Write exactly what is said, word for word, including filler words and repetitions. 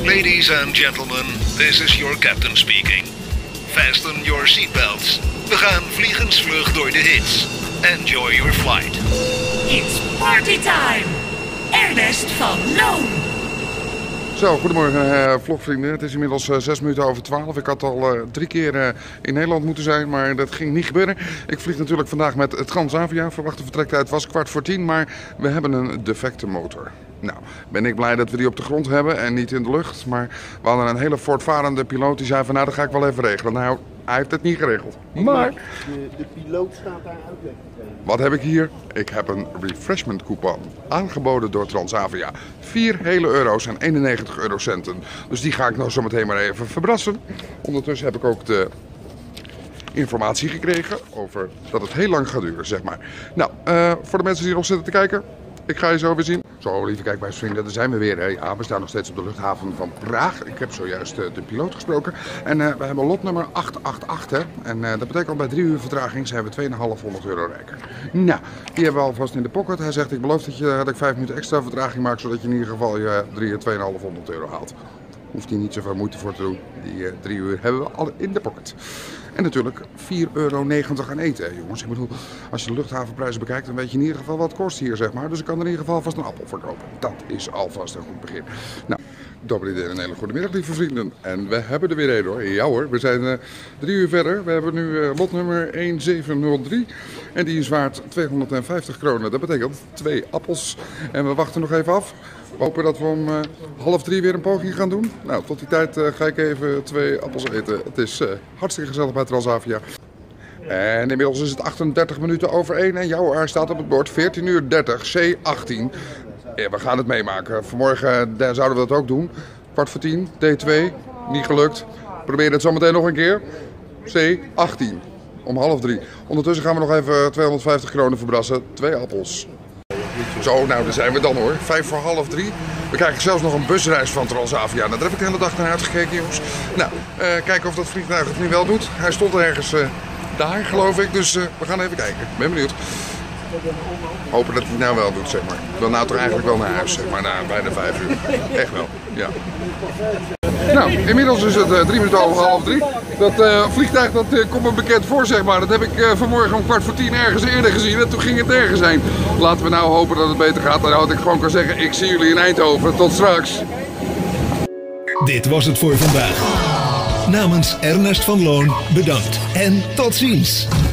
Ladies and gentlemen, this is your captain speaking. Fasten your seatbelts. We gaan vliegensvlug door de hits. Enjoy your flight. It's party time. Ernest van Loon. Zo, goedemorgen uh, vlogvrienden. Het is inmiddels uh, zes minuten over twaalf. Ik had al uh, drie keer uh, in Nederland moeten zijn, maar dat ging niet gebeuren. Ik vlieg natuurlijk vandaag met Transavia. Verwachte vertrektijd was kwart voor tien, maar we hebben een defecte motor. Nou, ben ik blij dat we die op de grond hebben en niet in de lucht. Maar we hadden een hele voortvarende piloot die zei van nou, dat ga ik wel even regelen. Nou, hij heeft het niet geregeld. Maar De, de piloot staat daar uitleg te geven. wat heb ik hier? Ik heb een refreshment coupon aangeboden door Transavia. vier hele euro's en eenennegentig eurocenten. Dus die ga ik nou zo meteen maar even verbrassen. Ondertussen heb ik ook de informatie gekregen over dat het heel lang gaat duren, zeg maar. Nou, uh, voor de mensen die nog zitten te kijken, ik ga je zo weer zien. Zo, lieve kijkwijsvrienden, daar zijn we weer. Hè. Ja, we staan nog steeds op de luchthaven van Praag. Ik heb zojuist uh, de piloot gesproken. En uh, we hebben lot nummer acht acht acht. Hè. En uh, dat betekent al bij drie uur vertraging zijn we tweeduizend vijfhonderd euro rijker. Nou, die hebben we alvast in de pocket. Hij zegt, ik beloof dat, je, dat ik vijf minuten extra vertraging maak, zodat je in ieder geval je tweeduizend vijfhonderd euro haalt. Hoeft hier niet zoveel moeite voor te doen. Die uh, drie uur hebben we al in de pocket. En natuurlijk vier euro negentig aan eten, hè, jongens. Ik bedoel, als je de luchthavenprijzen bekijkt, dan weet je in ieder geval wat het kost hier, zeg maar. Dus ik kan er in ieder geval vast een appel verkopen. Dat is alvast een goed begin. Nou, dobre idee, een hele goede middag, lieve vrienden. En we hebben er weer een, hoor. Ja hoor, we zijn uh, drie uur verder. We hebben nu uh, lot nummer een zeven nul drie. En die is waard tweehonderdvijftig kronen. Dat betekent twee appels. En we wachten nog even af. We hopen dat we om uh, half drie weer een poging gaan doen. Nou, tot die tijd uh, ga ik even twee appels eten. Het is uh, hartstikke gezellig bij Transavia. En inmiddels is het achtendertig minuten over één. En jouw haar staat op het bord veertien uur dertig, C achttien. Ja, we gaan het meemaken. Vanmorgen uh, zouden we dat ook doen. Kwart voor tien, D twee. Niet gelukt. Probeer het zometeen nog een keer. C achttien. Om half drie. Ondertussen gaan we nog even tweehonderdvijftig kronen verbrassen. Twee appels. Zo, nou daar zijn we dan hoor. Vijf voor half drie. We krijgen zelfs nog een busreis van Transavia. Nou, daar heb ik de hele dag naar uitgekeken, jongens. Nou, uh, kijken of dat vliegtuig het nu wel doet. Hij stond ergens uh, daar, geloof ik. Dus uh, we gaan even kijken. Ik ben benieuwd. Hopen dat hij het nou wel doet, zeg maar. Ik wil nou toch eigenlijk wel naar huis, zeg maar. Na bijna vijf uur. Echt wel, ja. Nou, inmiddels is het uh, drie minuten over half drie. Dat uh, vliegtuig dat uh, komt me bekend voor, zeg maar. Dat heb ik uh, vanmorgen om kwart voor tien ergens eerder gezien. En toen ging het nergens heen. Laten we nou hopen dat het beter gaat. En dat ik gewoon kan zeggen, ik zie jullie in Eindhoven. Tot straks. Dit was het voor vandaag. Namens Ernest van Loon bedankt. En tot ziens.